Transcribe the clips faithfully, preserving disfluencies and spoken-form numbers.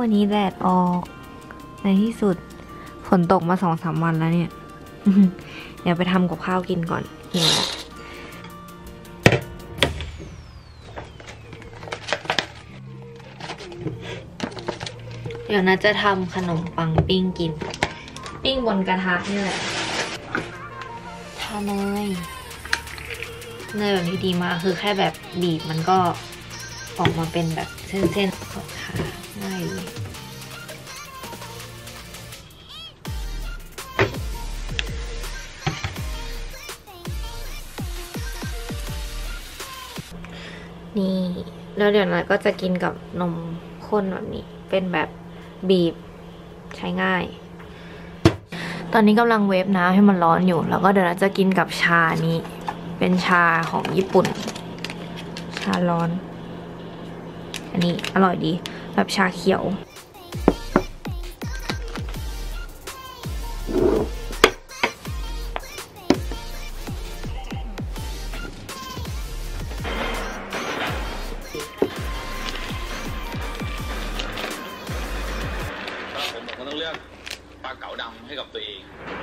วันนี้แดดออกในที่สุดฝนตกมาสองสามวันแล้วเนี่ย เดี๋ยวไปทำกับข้าวกินก่อนหิวแล้วเดี๋ยวนะจะทำขนมปังปิ้งกินปิ้งบนกระทะนี่แหละทาเนยเนยแบบนี้ดีมากคือแค่แบบบีบมันก็ออกมาเป็นแบบเส้นๆขอทาง่ายเลยนี่แล้วเดี๋ยวนะก็จะกินกับนมข้นแบบนี้เป็นแบบบีบใช้ง่ายตอนนี้กำลังเวฟน้ำให้มันร้อนอยู่แล้วก็เดี๋ยวเราจะกินกับชานี้เป็นชาของญี่ปุ่นชาร้อนอันนี้อร่อยดีแบบชาเขียวปลาเก๋าดำให้กับตัวเอง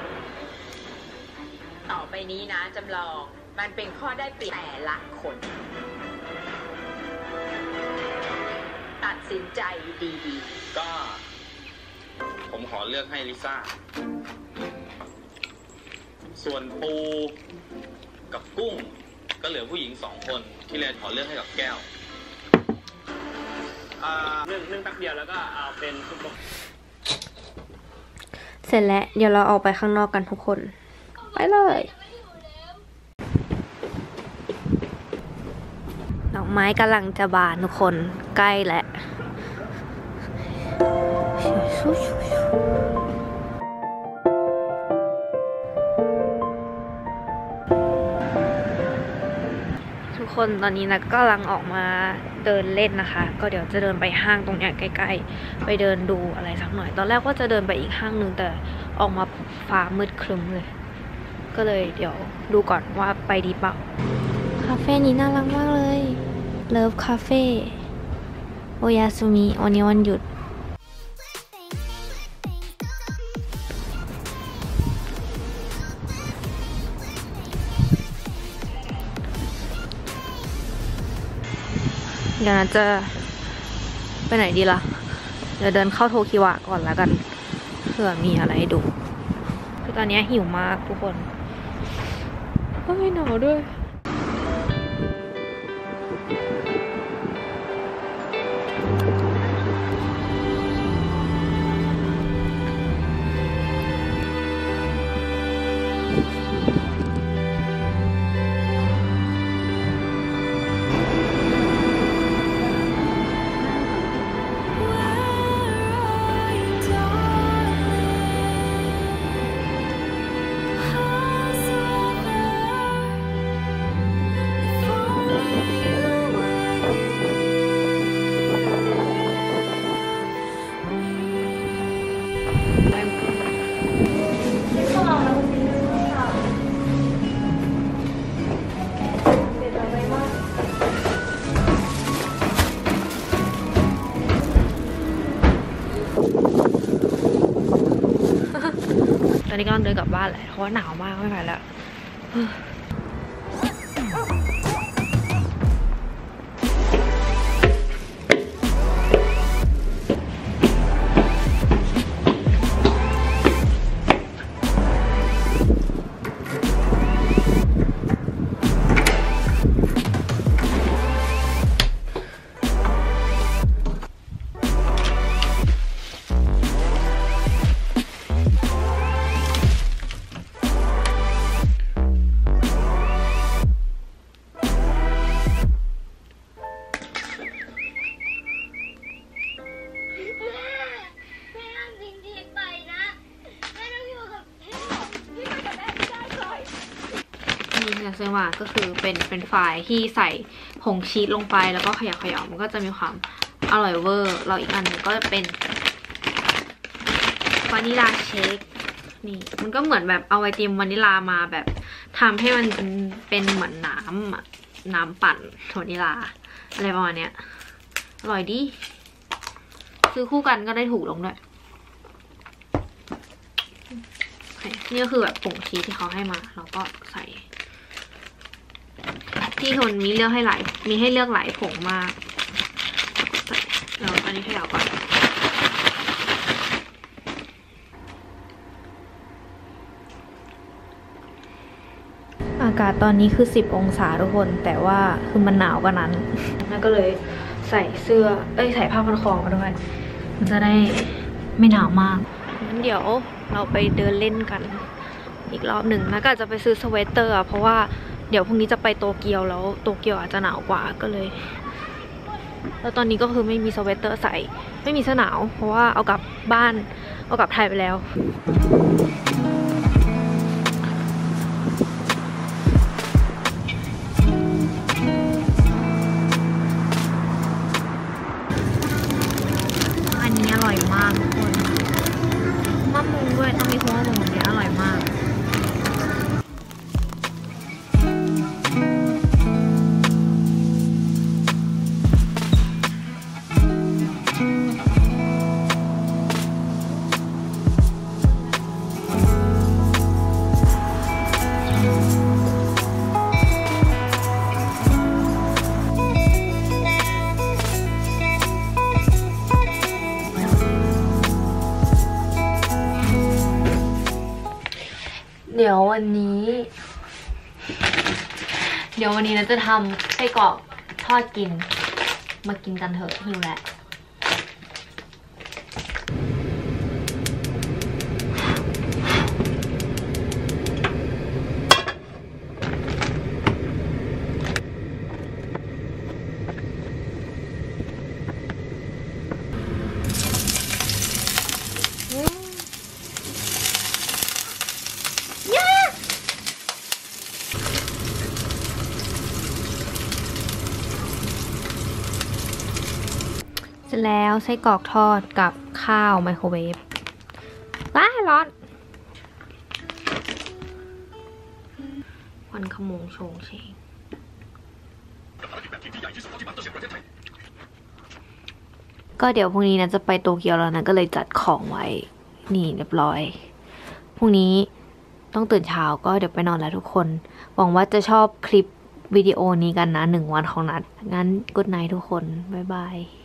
ต่อไปนี้นะจำลองมันเป็นข้อได้เปรียบแต่ละคนตัดสินใจดีๆก็ผมขอเลือกให้ลิซ่าส่วนปูกับกุ้งก็เหลือผู้หญิงสองคนที่เรนขอเลือกให้กับแก้วอ่านึ่งนึ่งแป๊บเดียวแล้วก็เอาเป็นซุปเสร็จแล้วเดี๋ยวเราออกไปข้างนอกกันทุกคนไปเลยดอกไม้กำลังจะบานทุกคนใกล้แล้วทุกคนตอนนี้นะก็กำลังออกมาเดินเล่นนะคะก็เดี๋ยวจะเดินไปห้างตรงเนี้ยใกล้ๆไปเดินดูอะไรสักหน่อยตอนแรกว่าจะเดินไปอีกห้างนึงแต่ออกมาฟ้ามืดครึ้มเลยก็เลยเดี๋ยวดูก่อนว่าไปดีเปล่าคาเฟ่นี้น่ารักมากเลยเลิฟคาเฟ่โอยาสุมิวันนี้วันหยุดเดี๋ยวนะจะไปไหนดีล่ะเดี๋ยวเดินเข้าโทคิวะก่อนแล้วกันเผื่อมีอะไรให้ดูคือตอนนี้หิวมากทุกคนก็ไม่หนาวด้วยตอนนี้กำลังเดินกลับบ้านแหละเพราะว่าหนาวมากไม่ไหวแล้วเซว่าก็คือเป็นเป็นไฟล์ที่ใส่ผงชีสลงไปแล้วก็ขยับขยับมันก็จะมีความอร่อยเวอร์เราอีกอันหนึ่งก็จะเป็นวานิลาเชคนี่มันก็เหมือนแบบเอาไอติมวานิลามาแบบทำให้มันเป็นเหมือนน้ำน้ำปั่นวานิลาอะไรประมาณเนี้ยอร่อยดีซื้อคู่กันก็ได้ถูกลงด้วยนี่ก็คือแบบผงชีสที่เขาให้มาเราก็ใส่ที่ทนมีเลือกให้หลายมีให้เลือกหลายผงมากใส่แล้วอันนี้ให้เราก่อนอากาศตอนนี้คือสิบองศาทุกคนแต่ว่าคือมันหนาวกว่านั้นนั่นก็เลยใส่เสื้อเอ้ยใส่ผ้าพันคอมาด้วยมันจะได้ไม่หนาวมากงั้นเดี๋ยวเราไปเดินเล่นกันอีกรอบหนึ่งนะก็อาจจะไปซื้อสเวตเตอร์เพราะว่าเดี๋ยวพรุ่งนี้จะไปโตเกียวแล้วโตเกียวอาจจะหนาวกว่าก็เลยแล้วตอนนี้ก็คือไม่มีสเวตเตอร์ใส่ไม่มีเสื้อหนาวเพราะว่าเอากลับบ้านเอากลับไทยไปแล้วอันนี้อร่อยมากทุกคนมะม่วงด้วยต้องมีหัวมะม่วงเนี่ยอร่อยมากเดี๋ยววันนี้ เดี๋ยววันนี้นะจะทำไส้กรอกทอดกินมากินกันเถอะหิวแล้วเสร็จแล้วไส้กรอกทอดกับข้าวไมโครเวฟว้าร้อนควันขโมงโชงเชงก็เดี๋ยวพรุ่งนี้นะจะไปโตเกียวแล้วนะก็เลยจัดของไว้นี่เรียบร้อยพรุ่งนี้ต้องตื่นเช้าก็เดี๋ยวไปนอนแล้วทุกคนหวังว่าจะชอบคลิปวิดีโอนี้กันนะหนึ่งวันของนัดงั้นกู๊ดไนท์ทุกคนบ๊ายบาย